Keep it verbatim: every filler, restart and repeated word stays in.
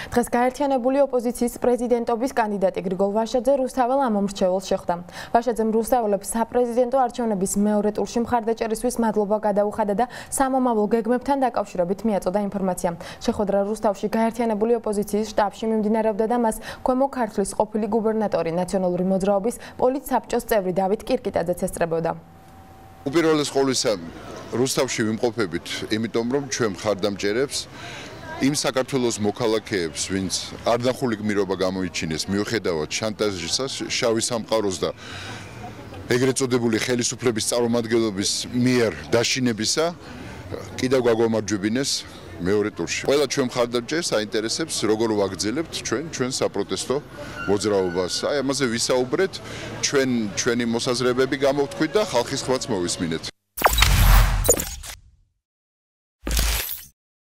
დღეს გაერთიანებული ოპოზიციის პრეზიდენტობის კანდიდატი გრიგოლ ვაშაძე რუსთაველ ამომრჩეველს შეხვდა. ვაშაძემ რუსთაველებს საპრეზიდენტო არჩევნების მეორე ტურში მხარდაჭერისთვის მადლობა გადაუხადა და სამომავლო გეგმებთან დაკავშირებით მიაწოდა ინფორმაცია. შეხვედრა რუსთავში გაერთიანებული ოპოზიციის შტაბში მიმდინარეობდა და მას ქვემო ქართლის ყოფილი გუბერნატორი, ნაციონალური მოძრაობის პოლიტსაბჭოს წევრი დავით კირკიტაძეც ესწრებოდა. უპირველეს ყოვლისა რუსთავში ვიმყოფებით, იმიტომ რომ ჩვენ მხარდამჭერებს იმ საქართველოს მოქალაქეებს, ვინც არდახული გმირობა გამოიჩინეს მიუხედავად შანტაჟისა, შავი სამყაროს და ეგრეთ წოდებული ხელისუფლების წარმომადგენლობის მიერ დაშინებისა, კიდევ გაგვამარჯვებინეს მეორე ტურში. ყველა ჩვენ მხარდამჭერს აინტერესებს, როგორ ვაგრძელებთ ჩვენ ჩვენ საპროტესტო მოძრაობას. აი ამაზე ვისაუბრეთ, ჩვენ ჩვენი მოსაზრებები გამოვთქვით და ხალხის ხვაც მოვისმინეთ.